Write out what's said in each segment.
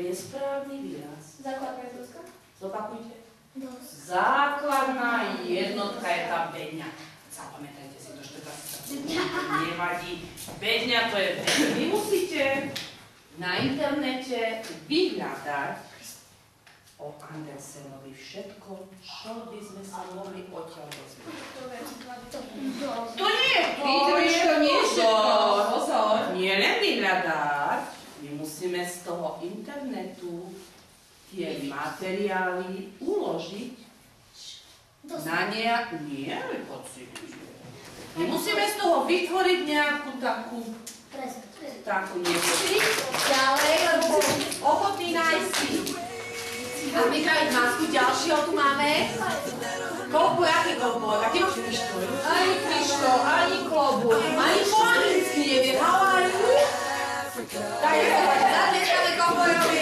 je správny výraz? Základná jednotka. Zopakujte. Dos. Základná jednotka je tá beďňa. Zapamätajte si to 14. Nevadí. Beďňa to je beďňa. Vy musíte na internete vyhľadať o Andersenovi všetko, čo by sme sa mohli odtiaľ dozvedieť. To nie je pozor. Nie len vyhľadať. My musíme z toho internetu tie materiály uložiť na nie, pocitujte. My musíme z toho vytvoriť nejakú takú niečo. Ďalej, lebo ochotný nájsť si. A vypraviť masku ďalšieho tu máme. Kovboj, aký kovboj? Aký máš pištol? Ani pištol, ani klobúk, ani po anglicky nevie. How are you? Tak je to, zatlieskame kovbojovi.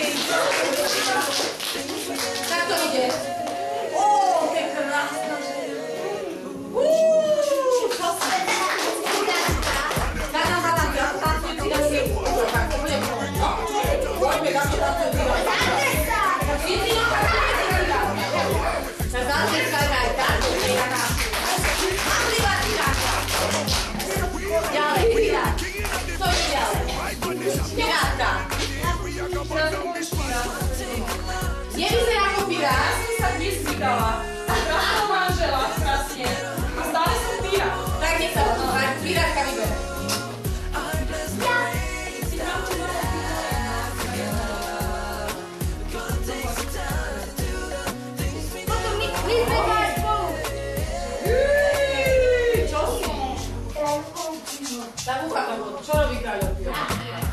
Tak to ide. Ó, to je krásna žena. Čo sa? Tak nám hľadám, ja to tancujúci na sieku. Tak to bude bolo. No, poďme, tak to tancujúci na sieku. Ďalej, pirát. Co je ďalej? Pirátka. Nevyzerá ako pirát? Sa dnes vydala. Krásno manžela, krásne. A stále som pirát. Tak nech sa pirátka vybere. Tak ucha to, čo robí kráľovia?